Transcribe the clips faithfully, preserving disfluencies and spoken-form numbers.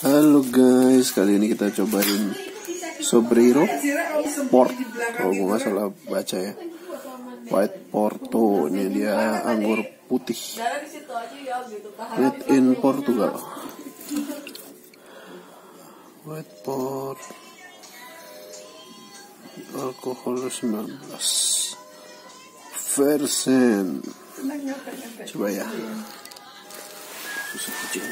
Halo guys, kali ini kita cobain Sobrero Port. Kalau gue nggak salah baca ya, White Porto. Ini dia anggur putih, made in Portugal. White Port, alkohol sembilan belas persen. Coba ya. Susah kucing.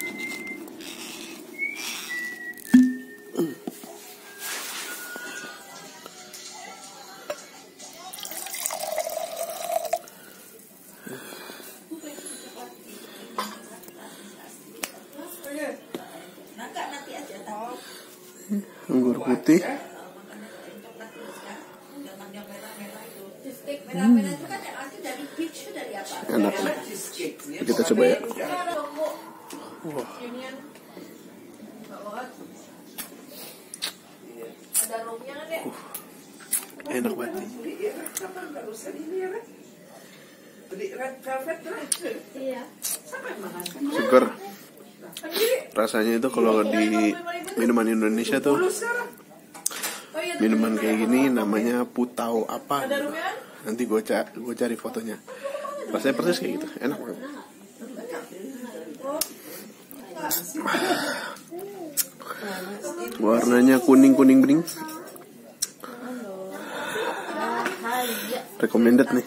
Anggur putih. Hmm. Enak nih. Kita coba ya. Wah. Uh, enak banget. Seger. Rasanya itu kalau di minuman Indonesia tuh, minuman kayak gini namanya putau apa gitu. Nanti gue cari, gue cari fotonya. Rasanya persis kayak gitu, enak banget. Warnanya kuning kuning bening. Recommended nih.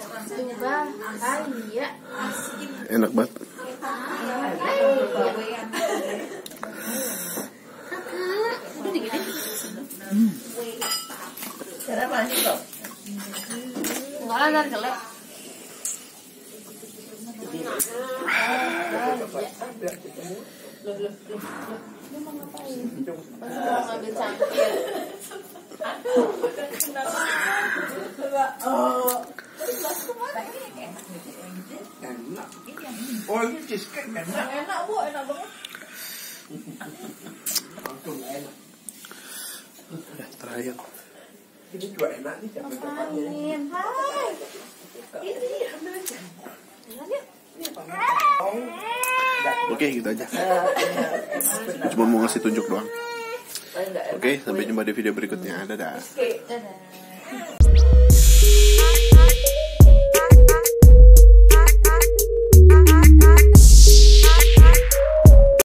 Enak banget. Hmm. Enggak ada jelek. Oh, ini cheesecake enak. Enak bu, enak banget. Udah terakhir. Ini juga enak nih, sampai tempatnya. Hai. Ini ambil aja. Oke, gitu aja. Cuma mau ngasih tunjuk doang. Oke, sampai jumpa di video berikutnya. Dadah. Dadah.